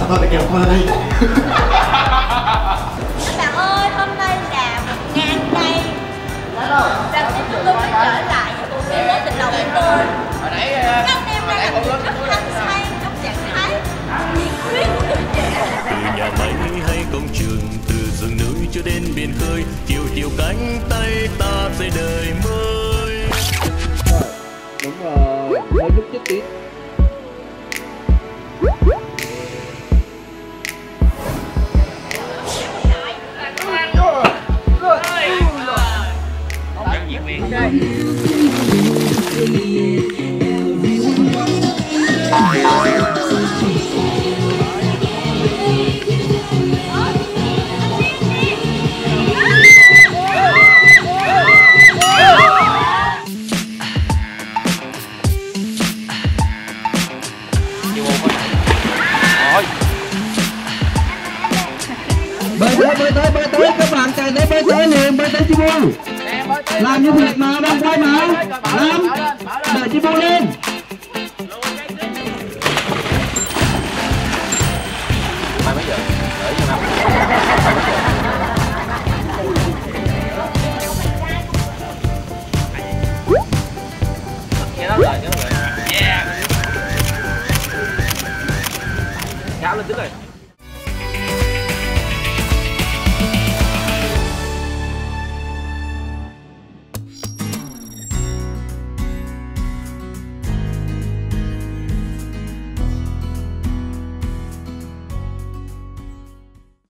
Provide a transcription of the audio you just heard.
thôi để kèo qua đi. Các bạn ơi, hôm nay là 1000 cây. Rằng tiếp chúng tôi mới trở lại với mối tình đầu của tôi. Các em đang làm việc rất hăng say trong trạng thái nhiệt huyết của tuổi trẻ. Từ nhà máy hay công trường, từ rừng núi cho đến biển khơi, chiều chiều cánh tay ta xây đời mới. Đúng rồi, hơi chút chút tí. Diễn viên bơi tới các bạn chạy tới bơi tới liền, bơi tới Chibu làm những việc mà đang quay mà làm đợi Chibu lên. mai mấy giờ đợi giờ năm nghe đó rồi yeah. Kéo lên trước rồi.